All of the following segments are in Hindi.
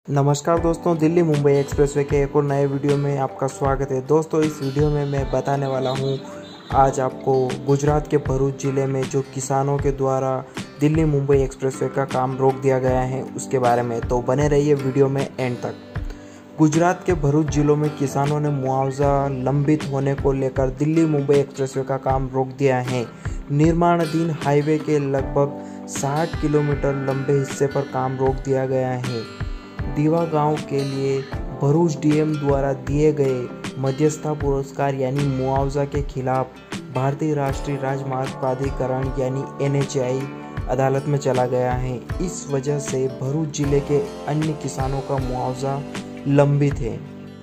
नमस्कार दोस्तों, दिल्ली मुंबई एक्सप्रेसवे के एक और नए वीडियो में आपका स्वागत है। दोस्तों, इस वीडियो में मैं बताने वाला हूं आज आपको गुजरात के भरूच ज़िले में जो किसानों के द्वारा दिल्ली मुंबई एक्सप्रेसवे का काम रोक दिया गया है उसके बारे में। तो बने रहिए वीडियो में एंड तक। गुजरात के भरूच जिलों में किसानों ने मुआवजा लंबित होने को लेकर दिल्ली मुंबई एक्सप्रेसवे का काम रोक दिया है। निर्माणाधीन हाईवे के लगभग 60 किलोमीटर लंबे हिस्से पर काम रोक दिया गया है। दीवा गांव के लिए भरूच डीएम द्वारा दिए गए मध्यस्थता पुरस्कार यानी मुआवजा के खिलाफ भारतीय राष्ट्रीय राजमार्ग प्राधिकरण यानी NHAI अदालत में चला गया है। इस वजह से भरूच जिले के अन्य किसानों का मुआवजा लंबित है।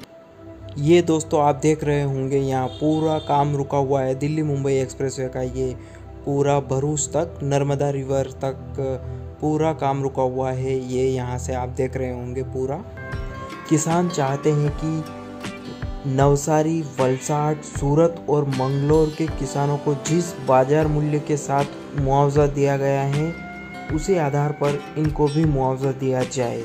ये दोस्तों आप देख रहे होंगे, यहाँ पूरा काम रुका हुआ है दिल्ली मुंबई एक्सप्रेसवे का। ये पूरा भरूच तक, नर्मदा रिवर तक पूरा काम रुका हुआ है। ये यहाँ से आप देख रहे होंगे पूरा। किसान चाहते हैं कि नवसारी, वलसाड, सूरत और मंगलोर के किसानों को जिस बाजार मूल्य के साथ मुआवजा दिया गया है उसी आधार पर इनको भी मुआवजा दिया जाए।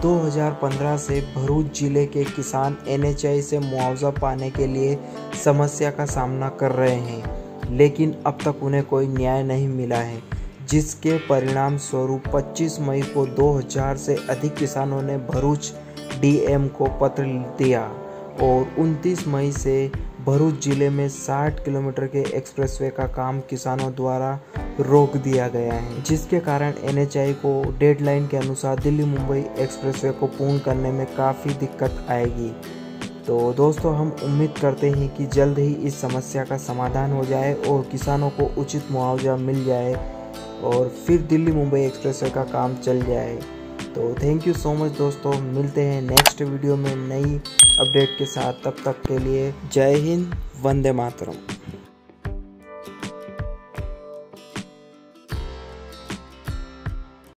2015 से भरूच जिले के किसान NHAI से मुआवजा पाने के लिए समस्या का सामना कर रहे हैं, लेकिन अब तक उन्हें कोई न्याय नहीं मिला है, जिसके परिणाम स्वरूप 25 मई को 2000 से अधिक किसानों ने भरूच डीएम को पत्र दिया और 29 मई से भरूच जिले में 60 किलोमीटर के एक्सप्रेसवे का काम किसानों द्वारा रोक दिया गया है, जिसके कारण NHAI को डेडलाइन के अनुसार दिल्ली मुंबई एक्सप्रेसवे को पूर्ण करने में काफ़ी दिक्कत आएगी। तो दोस्तों, हम उम्मीद करते हैं कि जल्द ही इस समस्या का समाधान हो जाए और किसानों को उचित मुआवजा मिल जाए और फिर दिल्ली मुंबई एक्सप्रेसवे का काम चल जाए। तो थैंक यू सो मच दोस्तों, मिलते हैं नेक्स्ट वीडियो में नई अपडेट के साथ। तब तक के लिए जय हिंद, वंदे मातरम।